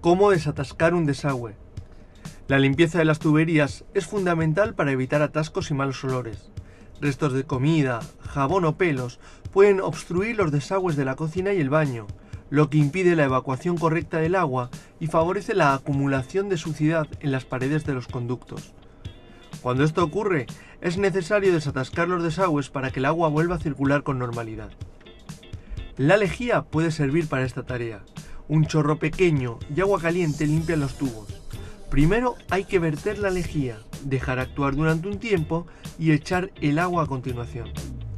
¿Cómo desatascar un desagüe? La limpieza de las tuberías es fundamental para evitar atascos y malos olores. Restos de comida, jabón o pelos pueden obstruir los desagües de la cocina y el baño, lo que impide la evacuación correcta del agua y favorece la acumulación de suciedad en las paredes de los conductos. Cuando esto ocurre, es necesario desatascar los desagües para que el agua vuelva a circular con normalidad. La lejía puede servir para esta tarea. Un chorro pequeño y agua caliente limpian los tubos. Primero hay que verter la lejía, dejar actuar durante un tiempo y echar el agua a continuación.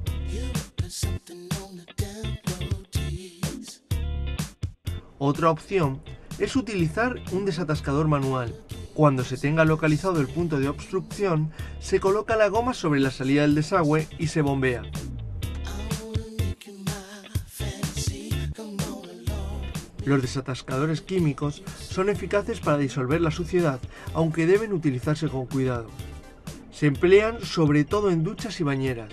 Otra opción es utilizar un desatascador manual. Cuando se tenga localizado el punto de obstrucción, se coloca la goma sobre la salida del desagüe y se bombea. Los desatascadores químicos son eficaces para disolver la suciedad, aunque deben utilizarse con cuidado. Se emplean sobre todo en duchas y bañeras.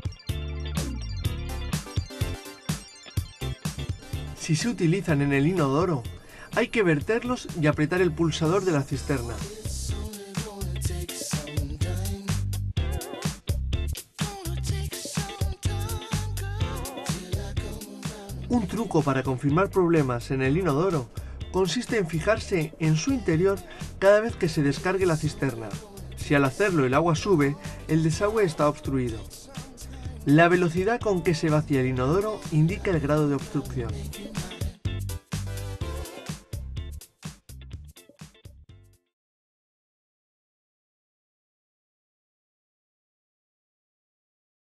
Si se utilizan en el inodoro, hay que verterlos y apretar el pulsador de la cisterna. Un truco para confirmar problemas en el inodoro consiste en fijarse en su interior cada vez que se descargue la cisterna. Si al hacerlo el agua sube, el desagüe está obstruido. La velocidad con que se vacía el inodoro indica el grado de obstrucción.